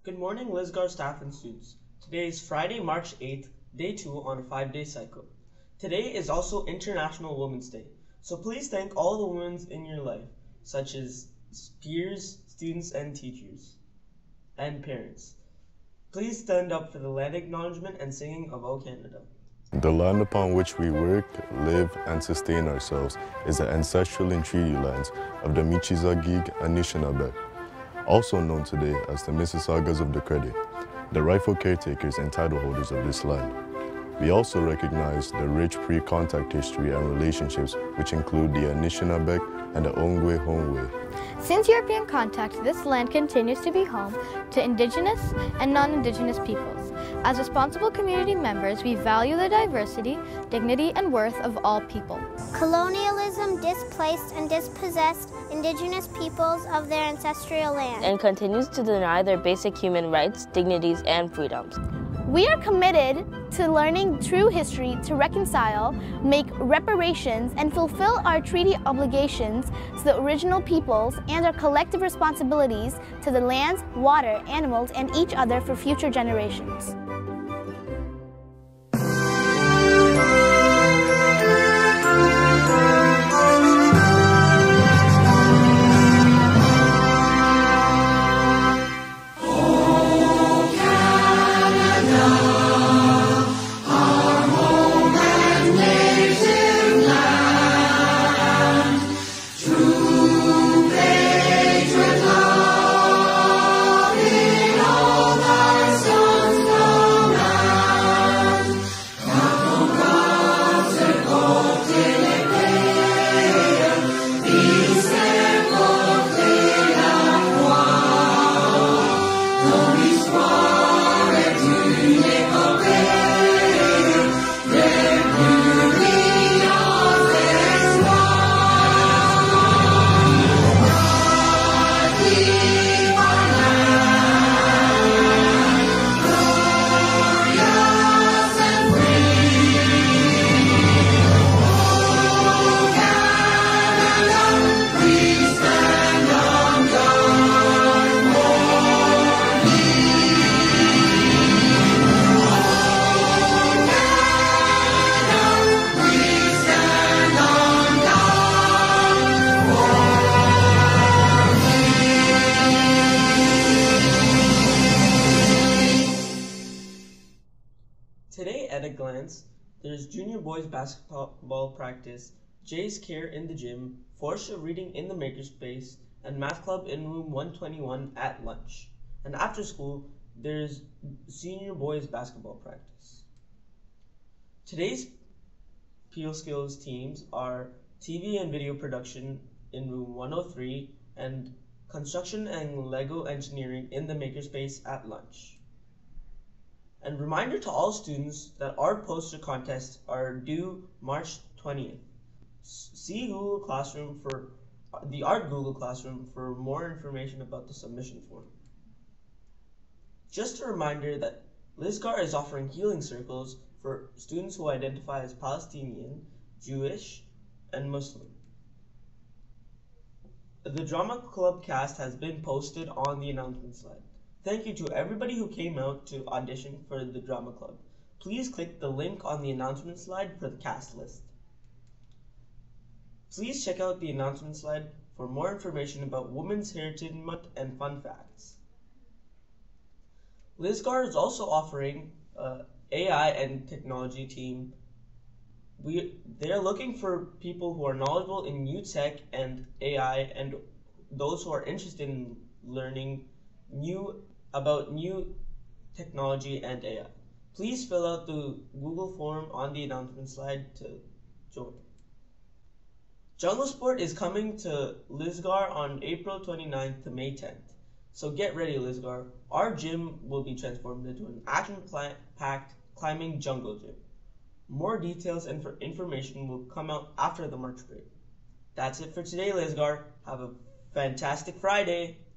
Good morning, Lisgar staff and students. Today is Friday, March 8th, day 2 on a 5-day cycle. Today is also International Women's Day, so please thank all the women in your life, such as peers, students, and teachers, and parents. Please stand up for the land acknowledgement and singing of O Canada. The land upon which we work, live, and sustain ourselves is the ancestral and treaty lands of the Michizagig Anishinaabe, also known today as the Mississaugas of the Credit, the rightful caretakers and title holders of this land. We also recognize the rich pre-contact history and relationships which include the Anishinaabe and the Ongwe Hongwe. Since European contact, this land continues to be home to Indigenous and non-Indigenous peoples. As responsible community members, we value the diversity, dignity, and worth of all people. Colonialism displaced and dispossessed Indigenous peoples of their ancestral land and continues to deny their basic human rights, dignities, and freedoms. We are committed to learning true history to reconcile, make reparations, and fulfill our treaty obligations to the original peoples and our collective responsibilities to the lands, water, animals, and each other for future generations. Today at a glance, there's junior boys basketball practice, Jay's care in the gym, Forsha reading in the makerspace, and math club in room 121 at lunch. And after school, there's senior boys basketball practice. Today's Peel Skills teams are TV and video production in room 103 and construction and Lego engineering in the makerspace at lunch. And reminder to all students that art poster contests are due March 20th. See Google Classroom for the Art Google Classroom for more information about the submission form. Just a reminder that Lisgar is offering healing circles for students who identify as Palestinian, Jewish, and Muslim. The drama club cast has been posted on the announcement slide. Thank you to everybody who came out to audition for the drama club. Please click the link on the announcement slide for the cast list. Please check out the announcement slide for more information about Women's Heritage Month and fun facts. Lisgar is also offering AI and technology team. They're looking for people who are knowledgeable in new tech and AI and those who are interested in learning about new technology and AI. Please fill out the Google form on the announcement slide to join. Jungle Sport is coming to Lisgar on April 29th to May 10th. So get ready, Lisgar. Our gym will be transformed into an action-packed climbing jungle gym. More details and information will come out after the March break. That's it for today, Lisgar. Have a fantastic Friday.